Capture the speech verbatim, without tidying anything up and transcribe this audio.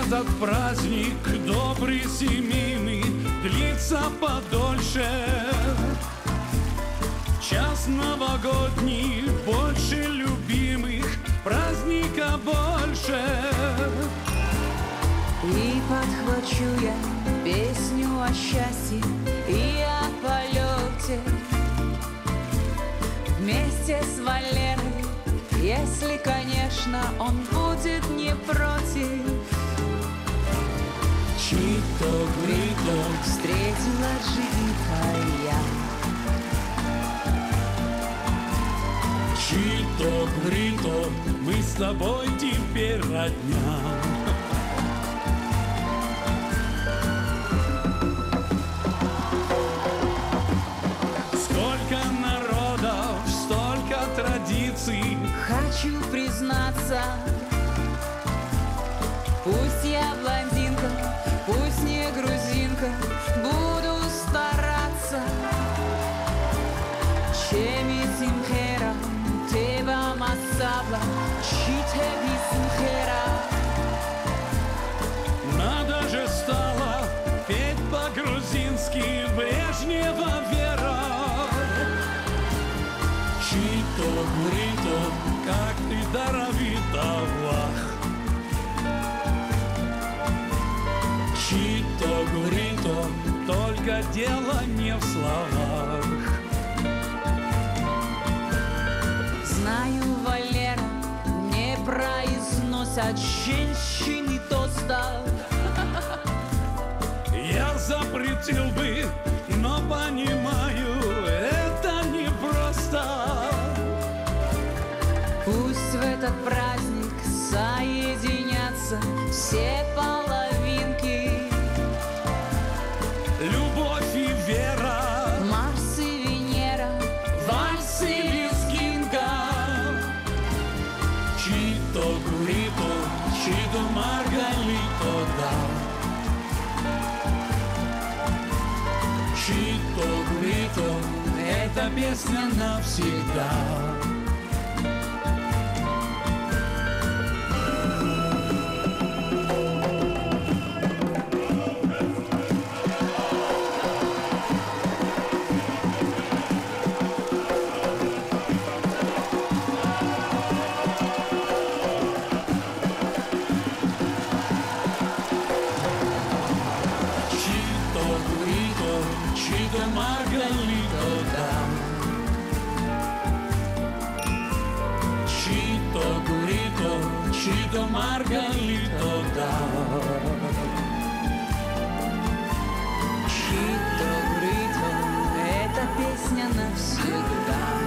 этот праздник добрый, семейный, длится подольше. Час новогодний, больше любимых, праздника больше. И подхвачу я песню о счастье и о полете вместе с Валерой, если, конечно, он будет не против. Чито-грито встретила Джигита я. Чито-грито, мы с тобой теперь родня. Сколько народов, столько традиций. Хочу признаться, пусть я блондинка, пусть не грузинка, буду стараться. Чеми симхера, теба масабла, читеби симхера. Надо же стало петь по-грузински Брежнева Вера. Чито-грито, как ты даровита, вах. Чито-грито, только дело не в словах. Знаю, Валера, не произносят женщины тоста. Я запретил бы, но понимаю, это непросто. Пусть в этот праздник соединятся все половинки. Любовь и вера, Марс и Венера, вальс и лезгинка. Чито-грито, чито-маргалито, да. Чито-грито, эта песня навсегда. Чито-маргалито, да. Чито-грито, чито-маргалито, да. Чито-грито, эта песня навсегда.